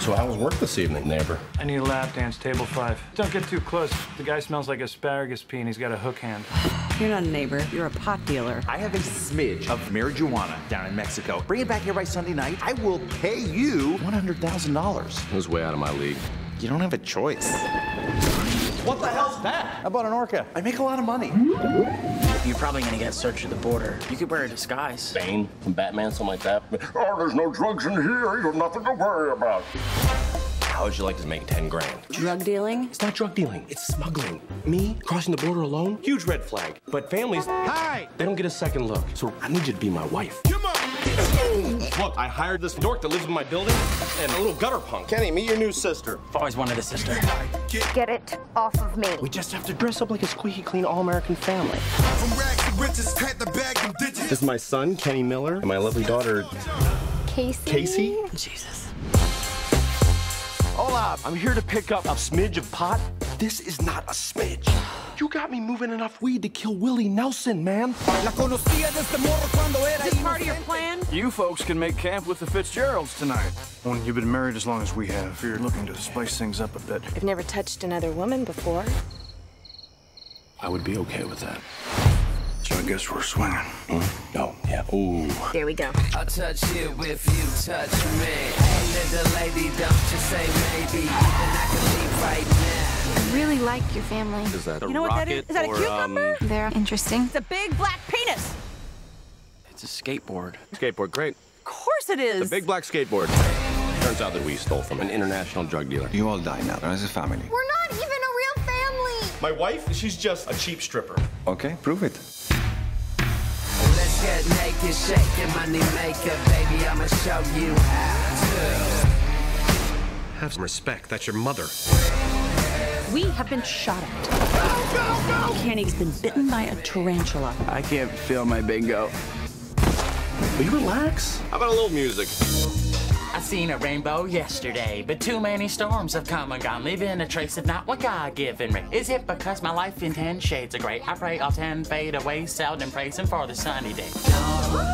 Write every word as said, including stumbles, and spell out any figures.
So how was work this evening, neighbor? I need a lap dance, table five. Don't get too close. The guy smells like asparagus pea and he's got a hook hand. You're not a neighbor, you're a pot dealer. I have a smidge of marijuana down in Mexico. Bring it back here by Sunday night. I will pay you one hundred thousand dollars. It was way out of my league. You don't have a choice. What the hell's that? I bought an orca. I make a lot of money. You're probably gonna get searched at the border. You could wear a disguise. Bane from Batman, something like that. Oh, there's no drugs in here. You have nothing to worry about. How would you like to make ten grand? Drug dealing? It's not drug dealing. It's smuggling. Me crossing the border alone? Huge red flag. But families, hi, they don't get a second look. So I need you to be my wife. Come on. Look, I hired this dork that lives in my building and a little gutter punk. Kenny, meet your new sister. I've always wanted a sister. Get it off of me. We just have to dress up like a squeaky clean all-American family. From rags to riches, had the bag and digits. This is my son, Kenny Miller, and my lovely daughter, Casey? Casey. Jesus. Hola, I'm here to pick up a smidge of pot. This is not a smidge. You got me moving enough weed to kill Willie Nelson, man. Is this part of your plan? You folks can make camp with the Fitzgeralds tonight. When you've been married as long as we have, you're looking to spice things up a bit. I've never touched another woman before. I would be okay with that. So I guess we're swinging. Mm? No, yeah, ooh. There we go. I'll touch you if you touch me. Hey, little lady, don't just say maybe. Even I can leave right now. I really like your family. Is that a You know what that is? Is that a or, cucumber? Um, They're interesting. It's a big black penis. It's a skateboard. skateboard, great. Of course it is. The big black skateboard. Turns out that we stole from an international drug dealer. You all die now as a family. We're not even a real family. My wife, she's just a cheap stripper. Okay, prove it. Let's get naked, shaking money maker, baby. I'ma show you how to. Have some respect. That's your mother. We have been shot at. Go, go, go! Kenny's been bitten by a tarantula. I can't feel my bingo. Will you relax? How about a little music? I seen a rainbow yesterday, but too many storms have come and gone, leaving a trace of not what God given me. Is it because my life in ten shades of gray? I pray all ten fade away, seldom praising for the sunny day.